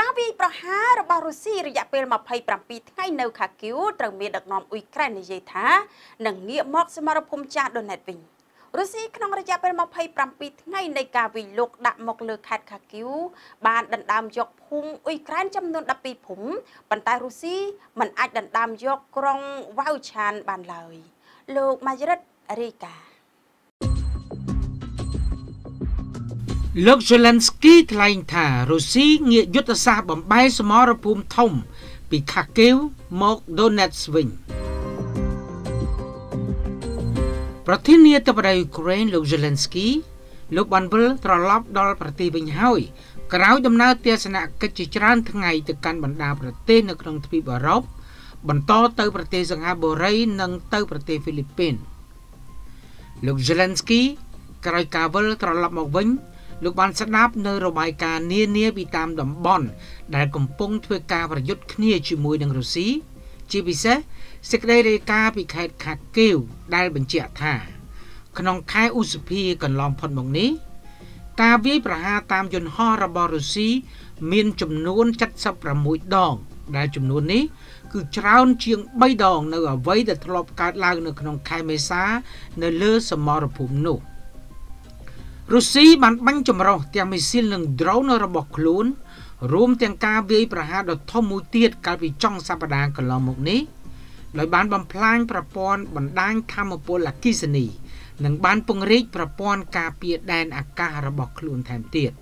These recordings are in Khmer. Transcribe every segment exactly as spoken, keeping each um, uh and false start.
វិប្រហាររបស់រុស្ស៊ីរយៈពេលยี่สิบเจ็ดថ្ងៃនៅខាគីវត្រូវមានដឹកនាំអ៊ុយក្រែននិយាយថានឹងងាកមកសមរភូមិចាស់ដូណេតវិញរុស្ស៊ីក្នុងរយៈពេលยี่สิบเจ็ดថ្ងៃនៃការវិលុកដាក់មកលើខេត្តខាគីវបានដណ្ដើមយកភូមិអ៊ុយក្រែនចំនួនដប់ពីរភូមិប៉ុន្តែរុស្ស៊ីមិនអាចដណ្ដើមយកក្រុងវ៉ាវឆានបានឡើយលោកម៉ាយរិតរីកាលោក Zelensky ថ្លែងថារុស្ស៊ីងាកយុទ្ធសាស្ត្របំបែកសមរភូមិធំពីខាគីវមក Donetsk វិញប្រធានាធិបតីអ៊ុយក្រែនលោក Zelensky លោកបានវិលត្រឡប់ដល់ប្រទេសវិញហើយក្រោយដំណើរទស្សនកិច្ចជាច្រើនថ្ងៃទៅកាន់បណ្ដាប្រទេសនៅក្នុងទ្វីបអឺរ៉ុបបន្តទៅប្រទេសសិង្ហបុរីនិងទៅប្រទេសហ្វីលីពីនលោក Zelensky ក្រោយការវិលត្រឡប់មកវិញលោកបានស្ដាប់នៅរបាយការណ៍នានាពីតាមតំបន់ដែលកំពុងធ្វើការប្រយុទ្ធគ្នាជាមួយនឹងរុស្ស៊ីជាពិសេសសេចក្តីរាយការណ៍ពីខេត្តខាគីវដែលបញ្ជាក់ថាក្នុងខែឧសភាកន្លងផុតមកនេះការវាយប្រហារតាមយន្តហោះរបស់រុស្ស៊ីមានចំនួន七十六ដងដែលចំនួននេះគឺច្រើនជាងបីដងនៅអ្វីដែលធ្លាប់កើតឡើងនៅក្នុងខែមេសានៅលើសមរភូមិនោះរុស្ស៊ីបានបាញ់ចម្រុះទាំងមីស៊ីលនិងដ្រូនរបស់ខ្លួនរួមទាំងការវាយប្រហារដ៏ធំមួយទៀតកាលពីចុងសប្តាហ៍កន្លងមកនេះដោយបានបំផ្លាញប្រព័ន្ធបណ្ដាញថាមពលអគ្គិសនីនិងបានពង្រីកប្រព័ន្ធការពារដែនអាកាសរបស់ខ្លួនថែមទៀត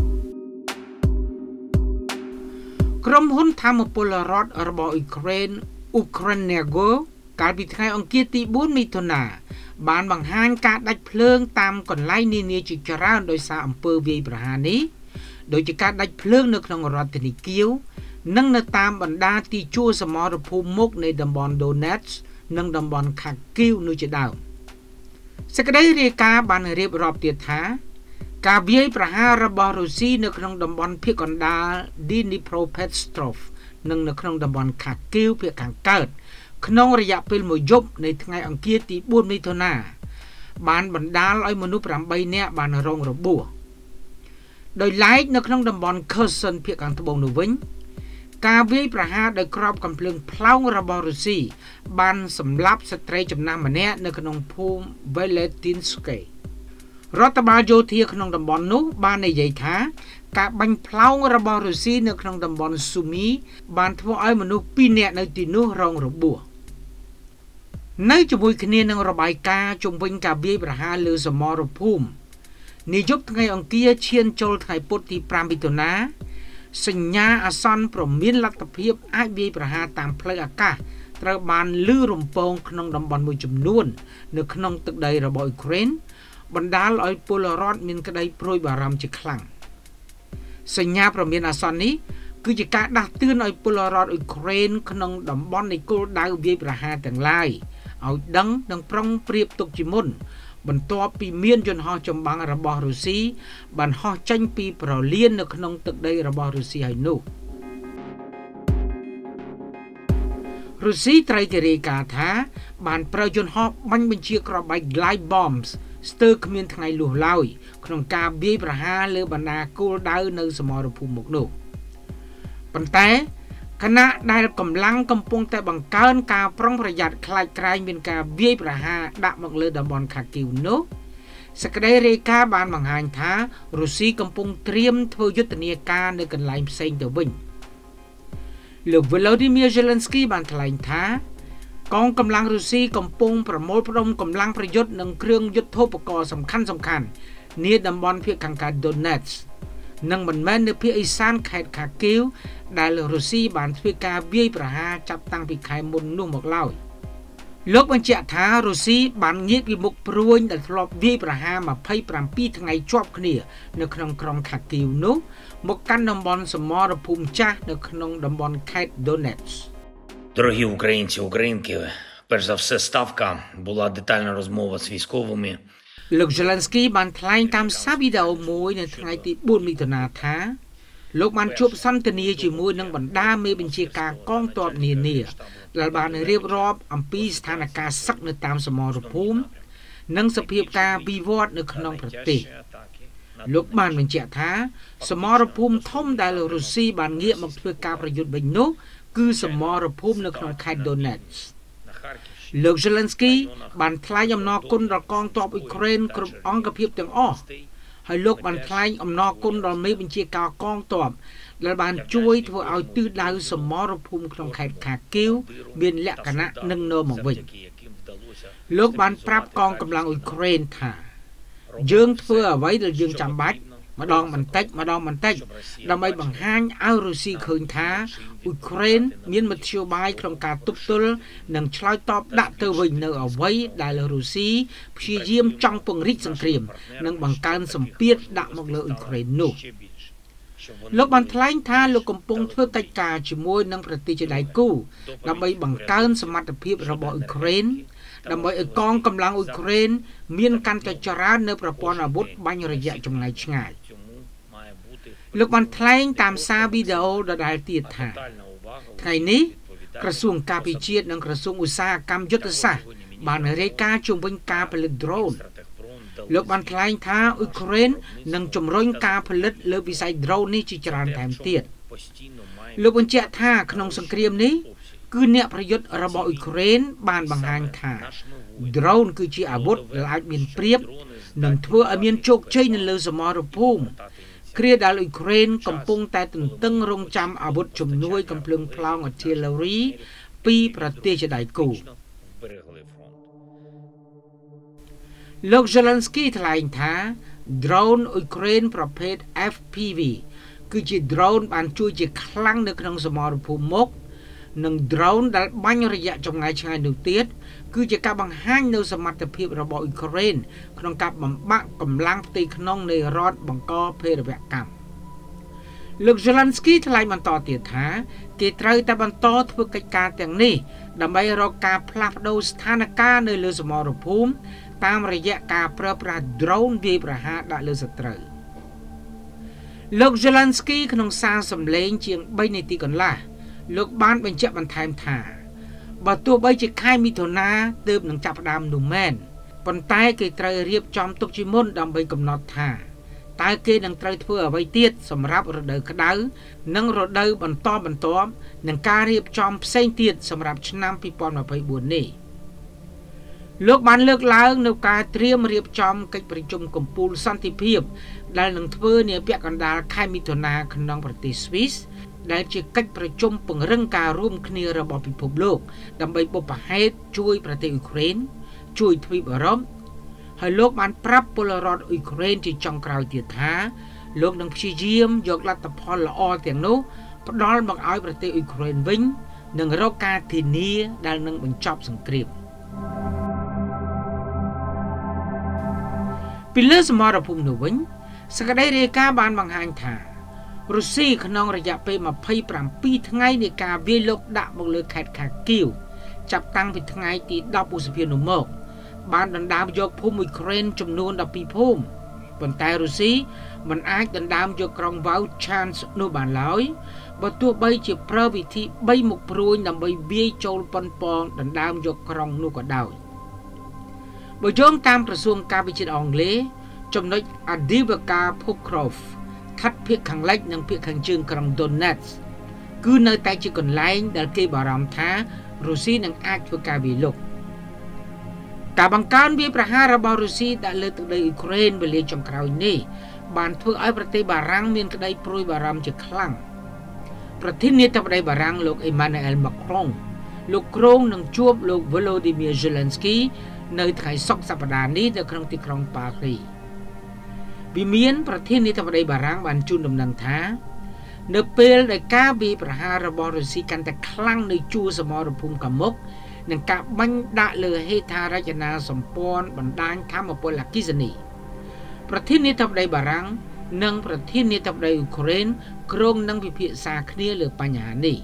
ក្រុមហ៊ុនថាមពលរដ្ឋរបស់អ៊ុយក្រែន Ukrenergo កាលពីថ្ងៃអង្គារទីbốnមិថុនាបានបង្ហាញការដាច់ភ្លើងតាមកន្លែងនានាជាច្រើនដោយសារអំពើវាយប្រហារនេះដោយជាការដាច់ភ្លើងនៅក្នុងរដ្ឋធានីគៀវនិងនៅតាមបណ្ដាទីជួរសមរភូមិមុខនៃតំបន់ Donetsk និងតំបន់ Kharkiv នោះជាដើមសេចក្តីរាយការណ៍បានរៀបរាប់ទៀតថាការវាយប្រហាររបស់រុស្ស៊ីនៅក្នុងតំបន់ភាគកណ្ដាល Dnipropetrovsk និងនៅក្នុងតំបន់ Kharkiv ភាគខាងកើតក្នុងរយៈពេលមួយយប់នៃថ្ងៃអង្គារទីbốnមិថុនាបានបណ្ដាលឲ្យមនុស្សeightនាក់បានរងរបួសដោយឡែកនៅក្នុងតំបន់ Kherson ភាគខាងត្បូងនោះវិញការវាយប្រហារដោយគ្រាប់កាំភ្លើងផ្លោងរបស់រុស្ស៊ីបានសម្លាប់ស្ត្រីចំណាស់ម្នាក់នៅក្នុងភូមិ Veletinsky រដ្ឋបាលយោធាក្នុងតំបន់នោះបាននិយាយថាការបាញ់ផ្លោងរបស់រុស្ស៊ីនៅក្នុងតំបន់ Sumy បានធ្វើឲ្យមនុស្សពីរនាក់នៅទីនោះរងរបួសនៅជាមួយគ្នានឹងរបាយការណ៍ជំវិញការវាយប្រហារលើសមរភូមិនាយប់ថ្ងៃអង្គារឈានចូលថ្ងៃពុធទីfiveមិថុនាសញ្ញាអាសន្នប្រមានលទ្ធភាពអាចវាយប្រហារតាមផ្លូវអាកាសត្រូវបានលឺរំពងក្នុងតំបន់មួយចំនួននៅក្នុងទឹកដីរបស់អ៊ុយក្រែនបណ្ដាលឲ្យពលរដ្ឋមានក្តីព្រួយបារម្ភជាខ្លាំងសញ្ញាប្រមានអាសន្ននេះគឺជាការដាស់តឿនឲ្យពលរដ្ឋអ៊ុយក្រែនក្នុងតំបន់នៃគោលដៅវាយប្រហារទាំងឡាយឲ្យដឹងនិងប្រុងប្រៀបទុកជាមុនបន្ទាប់ពីមានយន្តហោះចម្បាំងរបស់រុស្ស៊ីបានហោះចេញពីប្រលាននៅក្នុងទឹកដីរបស់រុស្ស៊ីហើយនោះរុស្ស៊ីត្រូវតែរាយការណ៍ថាបានប្រើយន្តហោះបាញ់បញ្ជាគ្រាប់បែក glide bombs ស្ទើរគ្មានថ្ងៃលុះឡើយក្នុងការវាយប្រហារលើបណ្ដាគោលដៅនៅសមរភូមិមុខនោះប៉ុន្តែខណៈដែលកម្លាំងកំពុងតែបង្កើនការប្រុងប្រយ័ត្នខ្លាចក្រែងមានការវាយប្រហារដាក់មកលើតំបន់ Kharkiv នោះសេចក្តីរាយការណ៍បានបង្ហាញថារុស្ស៊ីកំពុងត្រៀមធ្វើយុទ្ធនាការនៅកន្លែងផ្សេងទៅវិញលោក Volodymyr Zelensky បានថ្លែងថាកងកម្លាំងរុស្ស៊ីកំពុងប្រមូលផ្ដុំកម្លាំងប្រយុទ្ធនិងគ្រឿងយុទ្ធោបករណ៍សំខាន់សំខាន់នាតំបន់ភាគខាងកើត Donetsk និងមិនមែននៅភាគឦសានខេត្ត Kharkiv ដែលរុស្ស៊ីបានធ្វើការវាយប្រហារចាប់តាំងពីខែមុននោះមកឡើយលោកបញ្ជាក់ថារុស្ស៊ីបានងាកពីមុខព្រួញដែលធ្លាប់វាយប្រហារtwenty-sevenថ្ងៃជាប់គ្នានៅក្នុងក្រុង Kharkiv នោះមកកាន់តំបន់សមរភូមិចាស់នៅក្នុងតំបន់ខេត្ត Donetsk Дорогі українці, українки, перш за все ставка, була детальна розмова з військовими. លោក Zelensky បានថ្លែងតាមសារវីដេអូមួយនៅថ្ងៃទីfourមិថុនាថាលោកបានជួបសន្ទនាជាមួយនឹងបណ្ដាមេបញ្ជាការកងទ័ពនានាដែលបានរៀបរាប់អំពីស្ថានភាពសឹកនៅតាមសមរភូមិនិងសភាពការវិវត្តនៅក្នុងប្រទេសលោកបានបញ្ជាក់ថាសមរភូមិធំដែលរុស្ស៊ីបានងាកមកធ្វើការប្រយុទ្ធវិញនោះគឺសមរភូមិនៅក្នុងខេត្ត Donetsk លោក Zelensky បានថ្លែងអំណរគុណដល់កងទ័ពអ៊ុយក្រែនគ្រប់អង្គភាពទាំងអស់ហើយលោកបានថ្លែងអំណរគុណដល់មេបញ្ជាការកងទ័ពដែលបានជួយធ្វើឲ្យទិសដៅសមរភូមិក្នុងខេត្ត Kharkiv មានលក្ខណៈនឹងនរមកវិញលោកបានប្រាប់កងកម្លាំងអ៊ុយក្រែនថាយើងធ្វើអ្វីដែលយើងចាំបាច់ម្ដងបន្តិចម្ដងបន្តិចដើម្បីបង្ហាញឲ្យរុស្ស៊ីឃើញថាអ៊ុយក្រែនមានមធ្យោបាយក្នុងការទប់ទល់និងឆ្លើយតបដាក់ទៅវិញនៅអ្វីដែលរុស្ស៊ីព្យាយាមចង់ពង្រីកសង្គ្រាមនិងបង្កើនសម្ពាធដាក់មកលើអ៊ុយក្រែននោះលោកបានថ្លែងថាលោកកំពុងធ្វើកិច្ចការជាមួយនឹងប្រទេសជាដៃគូដើម្បីបង្កើនសមត្ថភាពរបស់អ៊ុយក្រែនដើម្បីឲ្យកងកម្លាំងអ៊ុយក្រែនមានកាន់តែច្រើននៅប្រព័ន្ធអាវុធបាញ់រយៈចម្ងាយឆ្ងាយលោកបានថ្លែងតាមសារវីដេអូដដែលទៀតថាថ្ងៃនេះក្រសួងការពារជាតិនិងក្រសួងឧស្សាហកម្មយុទ្ធសាស្ត្របានរាយការណ៍ជុំវិញការផលិត drone លោកបានថ្លែងថាអ៊ុយក្រែននឹងជំរុញការផលិតលើវិស័យ drone នេះជាច្រើនថែមទៀតលោកបញ្ជាក់ថាក្នុងសង្គ្រាមនេះគឺអ្នកប្រយុទ្ធរបស់អ៊ុយក្រែនបានបង្ហាញថា drone គឺជាអាវុធដែលអាចមានប្រៀបនិងធ្វើឲ្យមានជោគជ័យនៅលើសមរភូមិគ្រាដែលអ៊ុយក្រែនកំពុងតែទន្ទឹងរង់ចាំអាវុធជំនួយកំភ្លើងផ្លោង artillery ពីប្រទេសជាដៃគូលោក Zelensky ថ្លែងថា drone អ៊ុយក្រែនប្រភេទ เอฟ พี วี គឺជា drone បានជួយជាខ្លាំងនៅក្នុងសមរភូមិមុខនិង drone ដែលបាញ់រយៈចម្ងាយឆ្ងាយនោះទៀតគឺជាការបង្ហាញនៅសមត្ថភាពរបស់អ៊ុយក្រែនក្នុងការបំបាក់កម្លាំងផ្ទៃក្នុងនៃរដ្ឋបង្កភេរវកម្មលោក Zelensky ថ្លែងបន្តទៀតថាគេត្រូវតែបន្តធ្វើកិច្ចការទាំងនេះដើម្បីរកការផ្លាស់ប្ដូរស្ថានភាពនៅលើសមរភូមិតាមរយៈការប្រើប្រាស់ drone វាយប្រហារដាក់លើសត្រូវលោក Zelensky ក្នុងសារសម្លេងជាង3នាទីកន្លះលោកបានបញ្ជាក់បន្ថែមថាបើទោះបីជាខែមិថុនាទើបនឹងចាប់ផ្ដើមនោះមែនប៉ុន្តែគេត្រូវរៀបចំទុកជាមុនដើម្បីកំណត់ថាតើគេនឹងត្រូវធ្វើអ្វីទៀតសម្រាប់រដូវក្តៅនិងរដូវបន្តបន្ទាប់នឹងការរៀបចំផ្សេងទៀតសម្រាប់ឆ្នាំពីរពាន់ម្ភៃបួននេះលោកបានលើកឡើងនៅការត្រៀមរៀបចំកិច្ចប្រជុំកំពូលសន្តិភាពដែលនឹងធ្វើនាពាក់កណ្ដាលខែមិថុនាក្នុងប្រទេសស្វីសដែលជាកិច្ចប្រជុំពង្រឹងការរួមគ្នារបស់ពិភពលោកដើម្បីបុព្វហេតុជួយប្រទេសអ៊ុយក្រែនជួយទ្វីបអឺរ៉ុបហើយលោកបានប្រាប់ពលរដ្ឋអ៊ុយក្រែនជាចុងក្រោយទៀតថាលោកនឹងព្យាយាមយកលទ្ធផលល្អទាំងនោះផ្ដល់មកឲ្យប្រទេសអ៊ុយក្រែនវិញនិងរកការធានាដែលនឹងបញ្ចប់សង្គ្រាមពីលើសមរភូមិនោះវិញសេចក្តីរាយការណ៍បានបង្ហាញថារុស្ស៊ីក្នុងរយៈពេលម្ភៃប្រាំពីរថ្ងៃនៃការវាយលុកដាក់មកលើខេត្ត Kharkiv ចាប់តាំងពីថ្ងៃទីដប់ឧសភានោះមកបានដណ្ដើមយកភូមិអ៊ុយក្រែនចំនួនដប់ពីរភូមិប៉ុន្តែរុស្ស៊ីមិនអាចដណ្ដើមយកក្រុង Volchansk នោះបានឡើយបើទោះបីជាប្រើវិធីបីមុខព្រួញដើម្បីវាយចូលប៉ុនប៉ងដណ្ដើមយកក្រុងនោះក៏ដោយបើយោងតាមក្រសួងការពារជាតិអង់គ្លេសចំណុច Avdiivka Pokrov ខិតភាគខាងលិចនិងភាគខាងជើងក្រុង Donetsk គឺនៅតែជាកន្លែងដែលគេបារម្ភថារុស្ស៊ីនឹងអាចធ្វើការវាយលុកការបង្កើនវាយប្រហាររបស់រុស្ស៊ីដាក់លើទឹកដីអ៊ុយក្រែនវេលាចុងក្រោយនេះបានធ្វើឲ្យប្រទេសបារាំងមានក្តីព្រួយបារម្ភជាខ្លាំងប្រធានាធិបតីបារាំងលោក Emmanuel Macron លោកគ្រងនឹងជួបលោក Volodymyr Zelensky នៅថ្ងៃសុក្រសប្តាហ៍នេះនៅក្នុងទីក្រុងប៉ារីសវិមានប្រធានាធិបតីបារាំងបានជូនដំណឹងថានៅពេលដែលការវាយប្រហាររបស់រុស្ស៊ីកាន់តែខ្លាំងនៅជួរសមរភូមិកាមុកនិងការបាញ់ដាក់លើហេដ្ឋារចនាសម្ព័ន្ធបណ្ដាញធម្មពលអគ្គិសនីប្រធានាធិបតីបារាំងនិងប្រធានាធិបតីអ៊ុយក្រែនគ្រោងនឹងពិភាក្សាគ្នាលើបញ្ហានេះ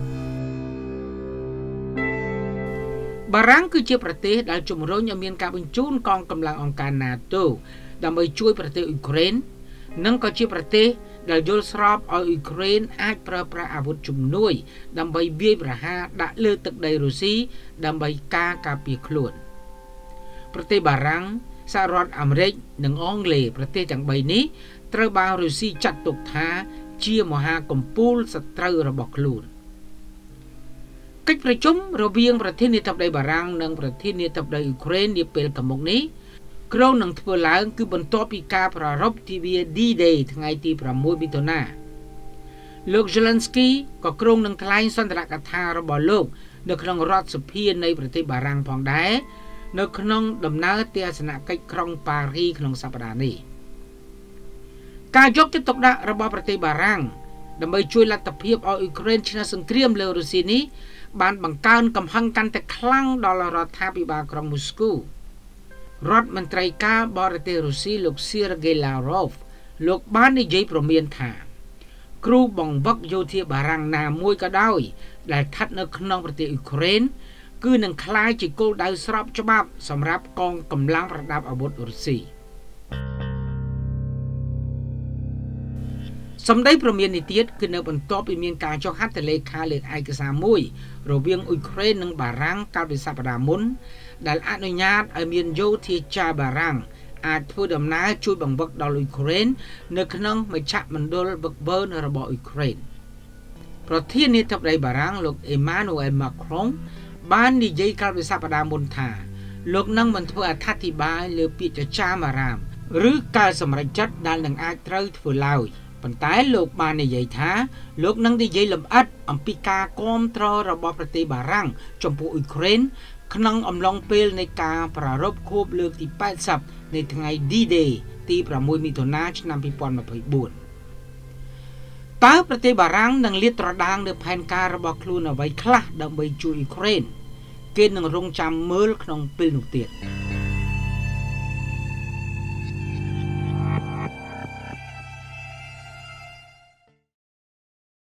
បារាំងគឺជាប្រទេសដែលជំរុញឲ្យមានការបញ្ជូនកងកម្លាំងអង្គការ NATO ដើម្បីជួយប្រទេសអ៊ុយក្រែននិងក៏ជាប្រទេសដែលយល់ស្របឲ្យអ៊ុយក្រែនអាចប្រើប្រាស់អាវុធជំនួយដើម្បីវាយប្រហារដាក់លើទឹកដីរុស្ស៊ីដើម្បីការការពារខ្លួនប្រទេសបារាំងសហរដ្ឋអាមេរិកនិងអង់គ្លេសប្រទេសទាំងបីនេះត្រូវបានរុស្ស៊ីចាត់ទុកថាជាមហាកំពូលសត្រូវរបស់ខ្លួនកិច្ចប្រជុំរវាងប្រធានាធិបតីបារាំងនិងប្រធានាធិបតីអ៊ុក្រែននាពេលខាងមុខនេះក្រុងនឹងធ្វើឡើងគឺបន្ទាប់ពីការប្រារព្ធទិវា D-Day ថ្ងៃទីប្រាំមួយមិថុនាលោក Zelensky ក៏គ្រោងនឹងថ្លែងសន្ទរកថារបស់លោកនៅក្នុងរដ្ឋសភានៃប្រទេសបារាំងផងដែរនៅក្នុងដំណើរទស្សនកិច្ចក្រុងប៉ារីក្នុងសប្តាហ៍នេះការយកចិត្តទុកដាក់របស់ប្រទេសបារាំងដើម្បីជួយលទ្ធភាពឲ្យអ៊ុយក្រែនឈ្នះសង្គ្រាមលើរុស្ស៊ីនេះបានបង្កើនកំហឹងកាន់តែខ្លាំងដល់រដ្ឋាភិបាលក្រុងមូស្គូរដ្ឋមន្ត្រីការបរទេសរុស្ស៊ីលោក Sergei Lavrov លោកបាននិយាយព្រមានថាគ្រូបង្វឹកយោធាបារាំងណាមួយក៏ដោយដែលស្ថិតនៅក្នុងប្រទេសអ៊ុយក្រែនគឺនឹងក្លាយជាគោលដៅស្របច្បាប់សម្រាប់កងកម្លាំងប្រដាប់អាវុធរុស្ស៊ីសម្ដីព្រមាននេះទៀតគឺនៅបន្ទាប់ពីមានការចុះហត្ថលេខាលើឯកសារមួយរវាងអ៊ុយក្រែននិងបារាំងកាលពីសប្តាហ៍មុនដែលអនុញ្ញាតឲ្យមានយោធាចារបារាំងអាចធ្វើដំណើរជួយបង្វឹកដល់អ៊ុយក្រែននៅក្នុងមជ្ឈមណ្ឌលវឹកវើរបស់អ៊ុយក្រែនប្រធានាធិបតីបារាំងលោក Emmanuel Macron បាននិយាយកាលពីសប្តាហ៍មុនថាលោកនឹងមិនធ្វើអត្ថាធិប្បាយលើពាក្យចចាមអារាមឬការសម្រេចចិត្តដែលនឹងអាចត្រូវធ្វើឡើយប៉ុន្តែលោកបាននិយាយថាលោកនឹងនិយាយលម្អិតអំពីការគាំទ្ររបស់ប្រទេសបារាំងចំពោះអ៊ុយក្រែនក្នុងអំឡុងពេលនៃការប្រារព្ធខួបលើកទីប៉ែតសិបនៃថ្ងៃ D-Day ទីប្រាំមួយមិថុនាឆ្នាំពីរពាន់ម្ភៃបួនតើប្រទេសបារាំងនឹងលាតត្រដាងលើផែនការរបស់ខ្លួនអ្វីខ្លះដើម្បីជួយអ៊ុយក្រែនគេនឹងរងចាំមើលក្នុងពេលនោះទៀត